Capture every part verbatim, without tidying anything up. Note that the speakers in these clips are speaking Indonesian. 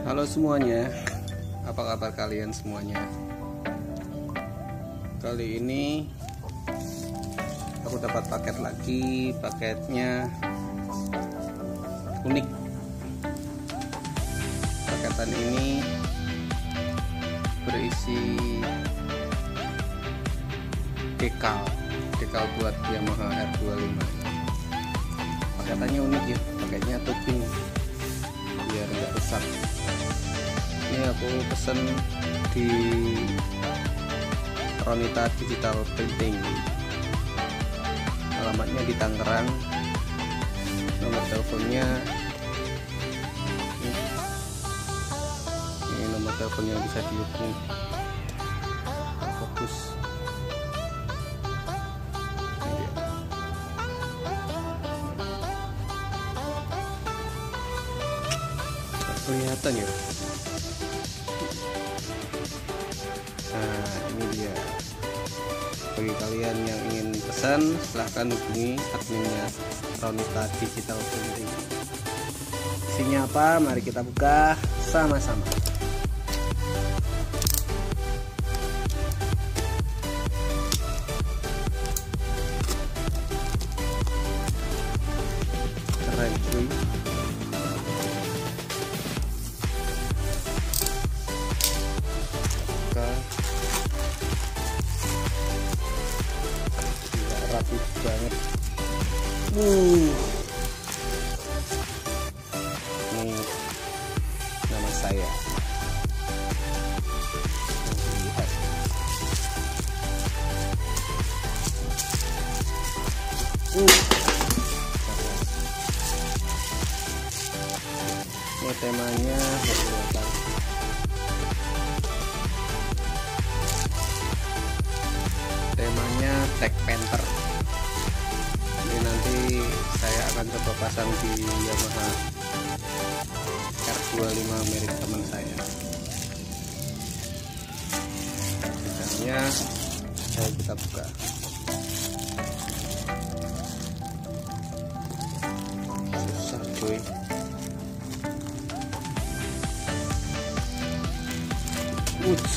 Halo semuanya, apa kabar kalian semuanya? Kali ini aku dapat paket lagi, paketnya unik. Paketan ini berisi dekal, dekal buat Yamaha R dua puluh lima. Paketannya unik ya, paketnya tubing biar nggak rusak. Ini aku pesen di Ronita Digital Printing, alamatnya di Tangerang, nomor teleponnya ini, ini nomor telepon yang bisa dihubungi. Fokus ini dia. Kelihatan ya. Nah, ini dia. Bagi kalian yang ingin pesan, silahkan hubungi adminnya Ronita Digital Printing. Isinya apa? Mari kita buka sama-sama. Keren cuy. Rapi banget. Uh. Ini nama saya. Lihat. Uh. Ini temanya temanya Tech Panther. Ini nanti saya akan coba pasang di Yamaha R dua puluh lima milik teman saya. Misalnya saya kita buka. Susah cuy. Uts.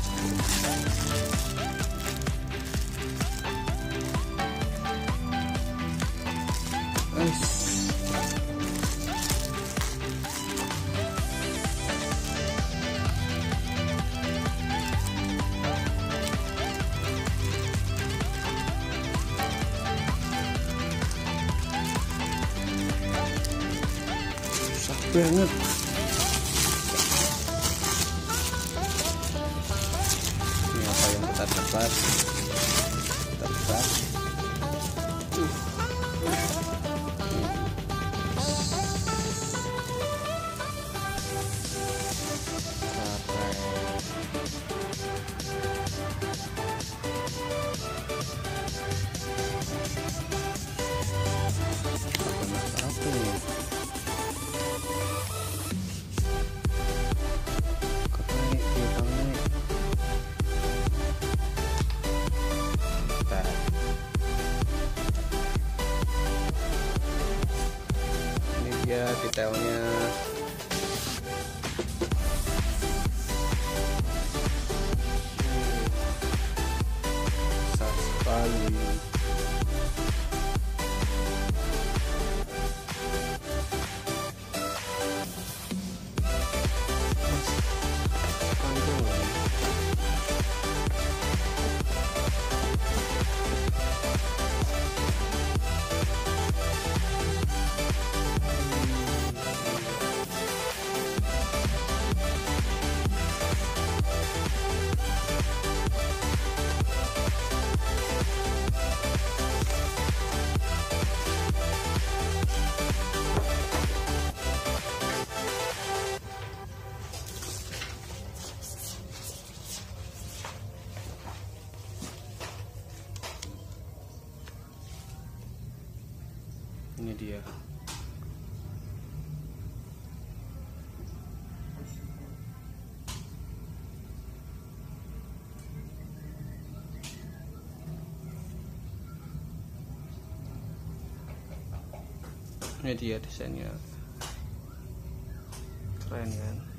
Susah banget. Ini apa yang kita dapat? Kita buka. Ya, detailnya besar sekali. Ini dia. Ini dia desainnya. Keren kan?